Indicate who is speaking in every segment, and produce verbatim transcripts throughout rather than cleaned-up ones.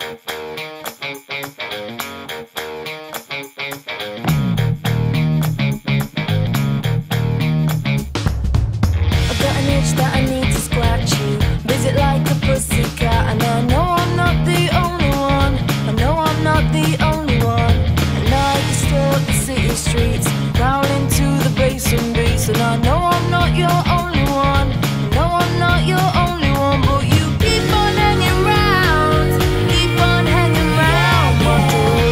Speaker 1: That I need to scratch you, visit like a pussycat. And I know I'm not the only one, I know I'm not the only one. And I distort the city streets, prowling to the bass and beats. And I know I'm not your only one, I know I'm not your only one. But you keep on hanging round, keep on hanging round my door.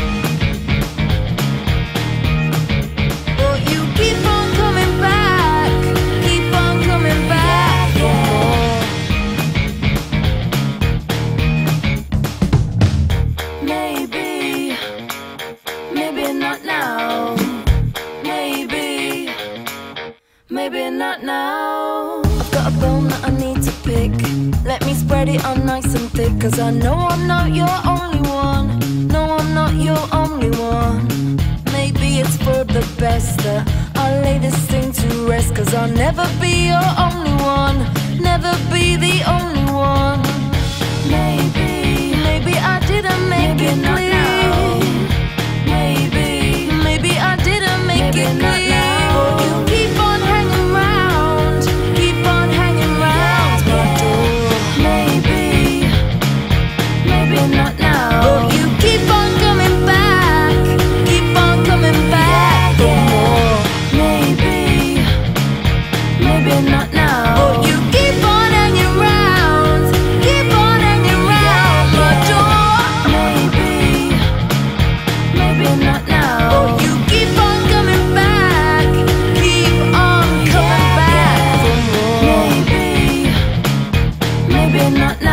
Speaker 1: But you keep on coming back, keep on coming back for more. Maybe, maybe not now. Maybe, maybe not now. I've got a bone that I need to pick, let me spread it on nice and thick. Cause I know I'm not your only one, no I'm not your only one. Maybe it's for the best that I'll lay this thing to rest. Cause I'll never be your only one, never be the only one. Maybe, maybe I didn't make maybe it clear. Maybe, maybe I didn't make maybe it clear. But you keep on hanging round, keep on hanging round my door. Maybe, maybe not now. But you keep on coming back, keep on coming back for more. Maybe, maybe not now. But you keep on hanging round, keep on hanging round my door. Maybe, maybe not now. But you keep on coming back, keep on coming back for more. Maybe, maybe not now.